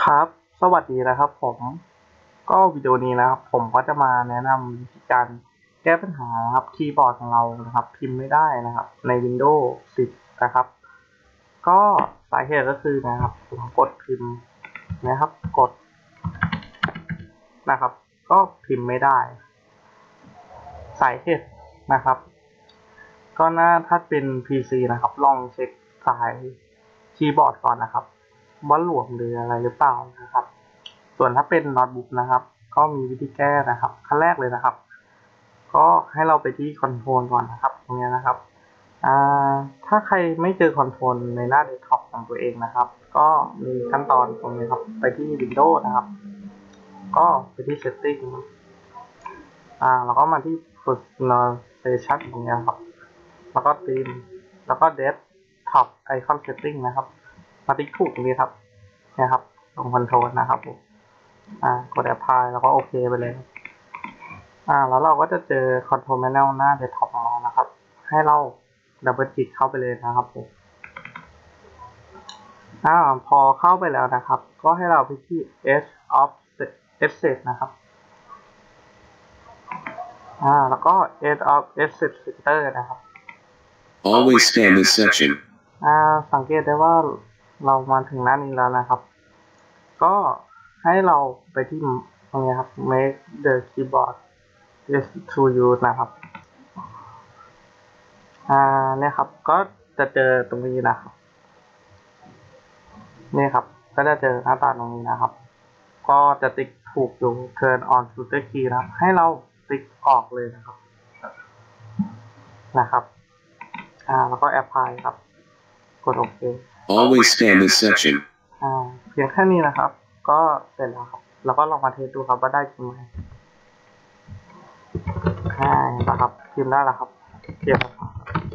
ครับสวัสดีนะครับผมก็วิดีโอนี้นะครับผมก็จะมาแนะนำวิธีการแก้ปัญหานะครับคีย์บอร์ดของเรานะครับพิมพ์ไม่ได้นะครับใน Windows 10นะครับก็สาเหตุก็คือนะครับผมกดพิมพ์นะครับกดนะครับก็พิมพ์ไม่ได้สาเหตุนะครับก็ถ้าเป็น PC นะครับลองเช็คสายคีย์บอร์ดก่อนนะครับว่าหลวมหรืออะไรหรือเปล่านะครับส่วนถ้าเป็นโน้ตบุ๊กนะครับก็มีวิธีแก้นะครับขั้นแรกเลยนะครับก็ให้เราไปที่คอนโทรลก่อนนะครับตรงนี้นะครับถ้าใครไม่เจอคอนโทรลในหน้าเดสก์ท็อปของตัวเองนะครับก็มีขั้นตอนตรงนี้ครับไปที่ Windows นะครับก็ไปที่ Setting แล้วก็มาที่ Personalization ตรงนี้ครับแล้วก็ธีมแล้วก็ Desktop Icon Setting นะครับมาติ๊กถูกตรงนี้ครับนะครับตรงคอนโทรลนะครับผมกด Apply แล้วก็โอเคไปเลยแล้วเราก็จะเจอ Control Panel หน้า Desktop ของเรานะครับให้เราดับเบิลคลิกเข้าไปเลยนะครับผมพอเข้าไปแล้วนะครับก็ให้เราไปที่ Edge of Asset นะครับแล้วก็ Edge of Asset Center นะครับ Always scan this section. สังเกตได้ว่าเรามาถึงหน้านี้แล้วนะครับก็ให้เราไปที่ตรงนี้ครับ Make the keyboard easy to use นะครับเนี่ยครับก็จะเจอตรงนี้นะครับนี่ครับก็จะเจอหน้าตาตรงนี้นะครับก็จะติ๊กถูกอยู่ Turn on shooter key นะครับให้เราติ๊กออกเลยนะครับแล้วก็ Apply ครับกดโอเค Always scan this section. เพียงแค่นี้นะครับก็เสร็จแล้วครับแล้วก็ลองมาเทสดูครับว่าได้จริงไหมนะครับพิมพ์ได้แล้วครับเทียบครับ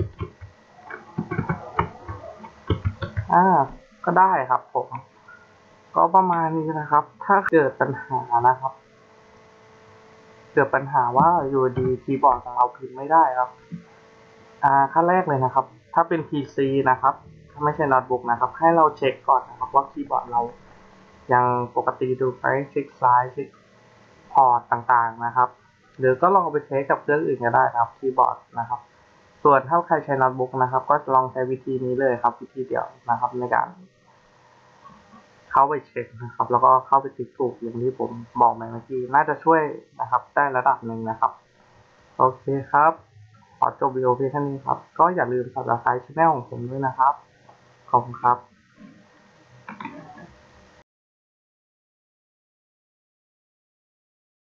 ก็ได้ครับผมก็ประมาณนี้นะครับถ้าเกิดปัญหานะครับเกิดปัญหาว่าอยู่ดีคีย์บอร์ดของเราพิมพ์ไม่ได้ครับขั้นแรกเลยนะครับถ้าเป็น PC นะครับถ้าไม่ใช่โน้ตบุ๊กนะครับให้เราเช็คก่อนนะครับว่าคีย์บอร์ดเรายังปกติดูไปเช็คซ้ายเช็คพอร์ตต่างๆนะครับหรือก็ลองไปเช็คกับเครื่องอื่นก็ได้ครับคีย์บอร์ดนะครับส่วนถ้าใครใช้โน้ตบุ๊กนะครับก็ลองใช้วิธีนี้เลยครับวิธีเดียวนะครับในการเข้าไปเช็คนะครับแล้วก็เข้าไปติ๊กถูกอย่างที่ผมบอกไปเมื่อกี้น่าจะช่วยนะครับได้ระดับหนึ่งนะครับโอเคครับขอจบวิดีโอเพียงเท่านี้ครับก็อย่าลืม Subscribe ช่องของผมด้วยนะครับขอบคุณครับ